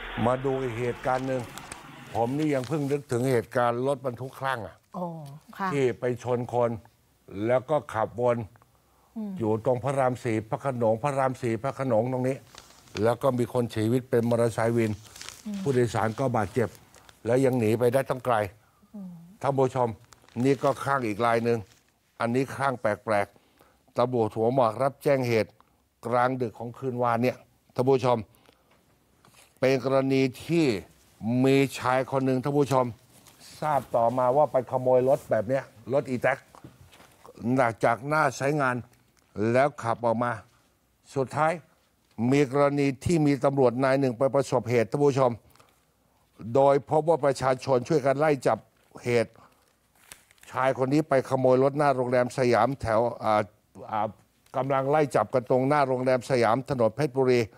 มาดูอีกเหตุการณ์หนึ่งผมนี่ยังเพิ่งนึกถึงเหตุการณ์รถบรรทุกคลั่งที่ไปชนคนแล้วก็ขับวนอยู่ตรงพระรามสี่พระโขนงพระรามสี่พระโขนงตรงนี้แล้วก็มีคนเสียชีวิตเป็นมอเตอร์ไซค์วินผู้โดยสารก็บาดเจ็บแล้วยังหนีไปได้ตั้งไกลท่านผู้ชมนี่ก็คลั่งอีกรายหนึ่งอันนี้คลั่งแปลกๆตำรวจหัวหมากรับแจ้งเหตุกลางดึกของคืนวานเนี่ยท่านผู้ชมเป็นกรณีที่มีชายคนหนึ่งท่านผู้ชมทราบต่อมาว่าไปขโมยรถแบบนี้รถอีแท็กจากหน้าใช้งานแล้วขับออกมาสุดท้ายมีกรณีที่มีตำรวจนายหนึ่งไปประสบเหตุท่านผู้ชมโดยพบว่าประชาชนช่วยกันไล่จับเหตุชายคนนี้ไปขโมยรถหน้าโรงแรมสยามแถวกำลังไล่จับกันตรงหน้าโรงแรมสยามถนนเพชรบุรี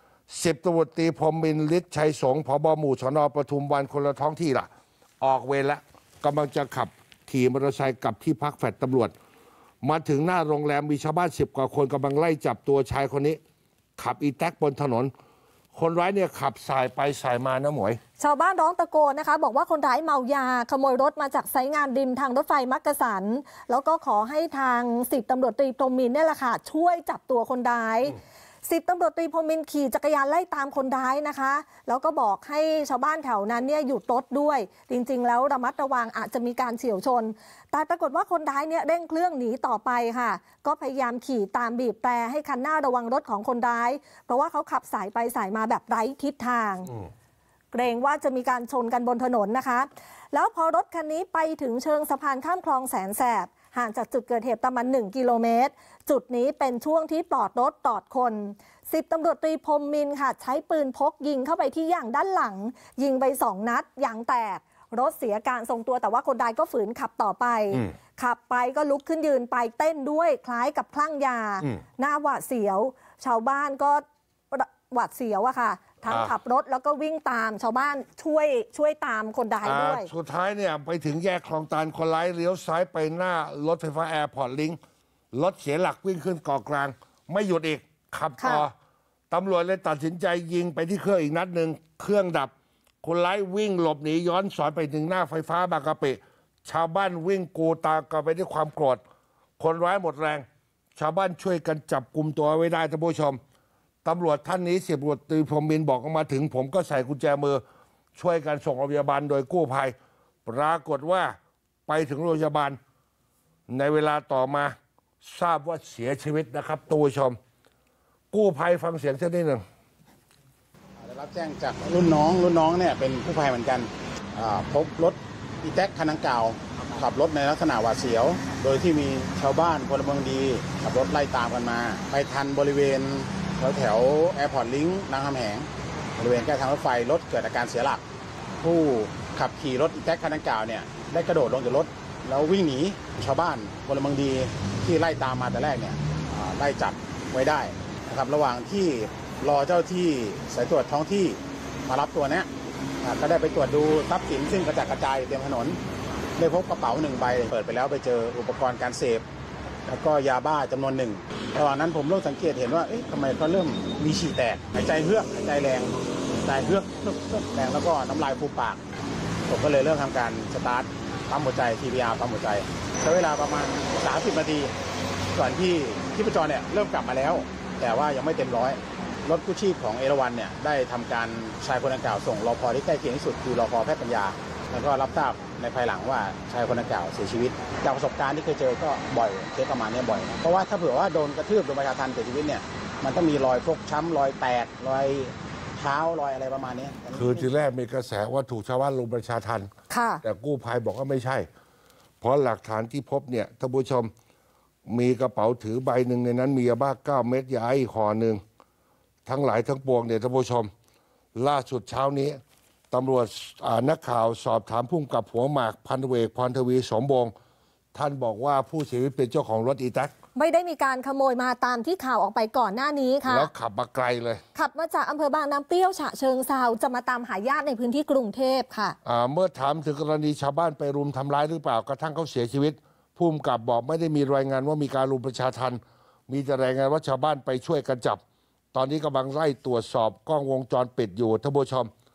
10 ตำรวจตรีพรหมินทร์ฤทธิ์ชัยสงฆ์ผบ.หมู่สน.ปทุมวันคนละท้องที่ล่ะออกเวรแล้วกำลังจะขับขี่มอเตอร์ไซค์กลับที่พักแฟลตตำรวจมาถึงหน้าโรงแรมมีชาวบ้าน10 กว่าคนกำลังไล่จับตัวชายคนนี้ขับอีแท็กบนถนนคนร้ายเนี่ยขับสายไปสายมานะหมวยชาวบ้านร้องตะโกนนะคะบอกว่าคนร้ายเมายาขโมยรถมาจากไซต์งานริมทางรถไฟมักกะสันแล้วก็ขอให้ทาง10 ตำรวจตรีพรหมินทร์เนี่ยแหละค่ะช่วยจับตัวคนร้าย10 ตำรวจตรีพรหมินทร์ขี่จักรยานไล่ตามคนร้ายนะคะแล้วก็บอกให้ชาวบ้านแถวนั้นเนี่ยหยุดรถด้วยจริงๆแล้วระมัดระวังอาจจะมีการเฉี่ยวชนแต่ปรากฏว่าคนร้ายเนี่ยเร่งเครื่องหนีต่อไปค่ะก็พยายามขี่ตามบีบแตรให้คันหน้าระวังรถของคนร้ายเพราะว่าเขาขับสายไปสายมาแบบไร้ทิศทางเกรงว่าจะมีการชนกันบนถนนนะคะแล้วพอรถคันนี้ไปถึงเชิงสะพานข้ามคลองแสนแสบห่างจากจุดเกิดเหตุประมาณ1 กิโลเมตรจุดนี้เป็นช่วงที่ปลอดรถปลอดคน10 ตำรวจตรีพรหมินทร์ค่ะใช้ปืนพกยิงเข้าไปที่ยางด้านหลังยิงไป2 นัดยางแตกรถเสียการทรงตัวแต่ว่าคนร้ายก็ฝืนขับต่อไปขับไปก็ลุกขึ้นยืนไปเต้นด้วยคล้ายกับคลั่งยาหน้าหวาดเสียวชาวบ้านก็หวาดเสียวอะค่ะทั้งขับรถแล้วก็วิ่งตามชาวบ้านช่วยตามคนร้ายด้วยสุดท้ายเนี่ยไปถึงแยกคลองตาลคนร้ายเลี้ยวซ้ายไปหน้ารถไฟฟ้าแอร์พอร์ตลิงก์รถเสียหลักวิ่งขึ้นเกาะกลางไม่หยุดอีกขับต่อตำรวจเลยตัดสินใจยิงไปที่เครื่องอีกนัดหนึ่งเครื่องดับคนร้ายวิ่งหลบหนีย้อนสอนไปถึงหน้าไฟฟ้าบางกะปิชาวบ้านวิ่งกูตามกันไปด้วยความโกรธคนร้ายหมดแรงชาวบ้านช่วยกันจับกลุ่มตัวไว้ได้ท่านผู้ชมตำรวจท่านนี้10 ตำรวจตรีพรหมินทร์บอกออกมาถึงผมก็ใส่กุญแจมือช่วยกันส่งโรงพยาบาลโดยกู้ภัยปรากฏว่าไปถึงโรงพยาบาลในเวลาต่อมาทราบว่าเสียชีวิตนะครับท่านผู้ชมกู้ภัยฟังเสียงเช่นนี้หนึ่งได้รับแจ้งจากรุ่นน้องเนี่ยเป็นกู้ภัยเหมือนกันพบรถอีแท็กคันดังกล่าวขับรถในลักษณะหวาดเสียวโดยที่มีชาวบ้านพลเมืองดีขับรถไล่ตามกันมาไปทันบริเวณแถวแอร์พอร์ตลิงก์รามคำแหงบริเวณใกล้ทางรถไฟรถเกิดอาการเสียหลักผู้ขับขี่รถอีแท็กคันดังกล่าวเนี่ยได้กระโดดลงจากรถแล้ววิ่งหนีชาวบ้านพลเมืองดีที่ไล่ตามมาแต่แรกเนี่ยไล่จับไว้ได้นะครับระหว่างที่รอเจ้าที่สายตรวจท้องที่มารับตัวเนี้ยก็ได้ไปตรวจดูทรัพย์สินซึ่งกระจัดกระจายเต็มถนนได้พบกระเป๋า1 ใบเปิดไปแล้วไปเจออุปกรณ์การเสพแล้วก็ยาบ้าจำนวน1ระหว่างนั้นผมเริ่มสังเกตเห็นว่าทำไมเขาเริ่มมีฉี่แตกหายใจเฮือกหายใจแรงแรงแล้วก็น้ำลายฟูมปากผมก็เลยเริ่มทำการสตาร์ทปั๊มหัวใจ TPR ปั๊มหัวใจใช้เวลาประมาณ30 นาทีก่อนที่ชีพจรเนี่ยเริ่มกลับมาแล้วแต่ว่ายังไม่เต็มร้อยรถกู้ชีพของเอราวัณเนี่ยได้ทำการชายคนดังกล่าวส่งรพ.ที่ใกล้เคียงที่สุดคือรพ.แพทย์ปัญญาแล้วก็รับทราบในภายหลังว่าชายคนดังกล่าวเสียชีวิตจากประสบการณ์ที่เคยเจอก็บ่อยเคสประมาณนี้บ่อยเพราะว่าถ้าเผื่อว่าโดนกระทืบโดนประชาทัณฑ์เสียชีวิตเนี่ยมันต้องมีรอยฟกช้ำรอยแตกรอยเท้ารอยอะไรประมาณนี้คือทีแรกมีกระแสว่าถูกชาวบ้านรุมประชาทัณฑ์แต่กู้ภัยบอกว่าไม่ใช่เพราะหลักฐานที่พบเนี่ยท่านผู้ชมมีกระเป๋าถือใบหนึ่งในนั้นมียาบ้า9 เม็ดยาไอซ์ห่อหนึ่งทั้งหลายทั้งปวงเนี่ยท่านผู้ชมล่าสุดเช้านี้ตำรวจนักข่าวสอบถามผู้กำกับหัวหมากพันเอกพรทวีสมบงท่านบอกว่าผู้เสียชีวิตเป็นเจ้าของรถอีแท็กไม่ได้มีการขโมยมาตามที่ข่าวออกไปก่อนหน้านี้ค่ะแล้วขับมาไกลเลยขับมาจากอำเภอบางน้ำเปรี้ยวฉะเชิงเทราจะมาตามหาญาติในพื้นที่กรุงเทพค่ะเมื่อถามถึงกรณีชาวบ้านไปรุมทำร้ายหรือเปล่ากระทั่งเขาเสียชีวิตผู้กำกับบอกไม่ได้มีรายงานว่ามีการรุมประชาทัณฑ์มีแต่รายงานว่าชาวบ้านไปช่วยกันจับตอนนี้กำลังไล่ตรวจสอบกล้องวงจรปิดอยู่ท่านผู้ชม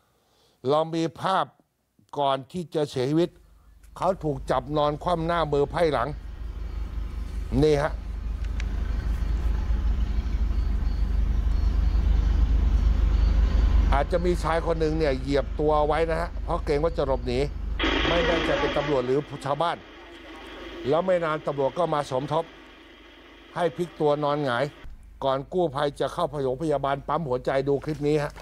เรามีภาพก่อนที่จะเสียชีวิตเขาถูกจับนอนคว่ำหน้ามือไพ่หลังนี่ฮะอาจจะมีชายคนหนึ่งเนี่ยเหยียบตัวไว้นะฮะเพราะเกรงว่าจะหลบหนีไม่แน่ใจเป็นตำรวจหรือชาวบ้านแล้วไม่นานตำรวจก็มาสมทบให้พลิกตัวนอนหงายก่อนกู้ภัยจะเข้าพยาบาลปั๊มหัวใจดูคลิปนี้ฮะ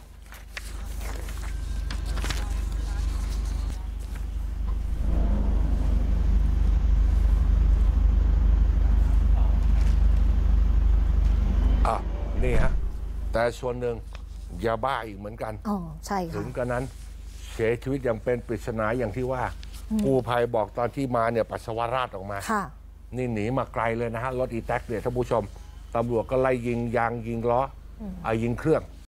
นี่ฮะแต่ส่วนหนึ่งยาบ้าอีกเหมือนกันอ๋อใช่ค่ะถึงกระนั้นเสียชีวิตอย่างเป็นปริศนาอย่างที่ว่ากู้ภัยบอกตอนที่มาเนี่ยปัสสาวะราดออกมานี่หนีมาไกลเลยนะฮะรถอีแท็กเนี่ยท่านผู้ชมตำรวจก็ไล่ยิงยางยิงล้อยิงเครื่อง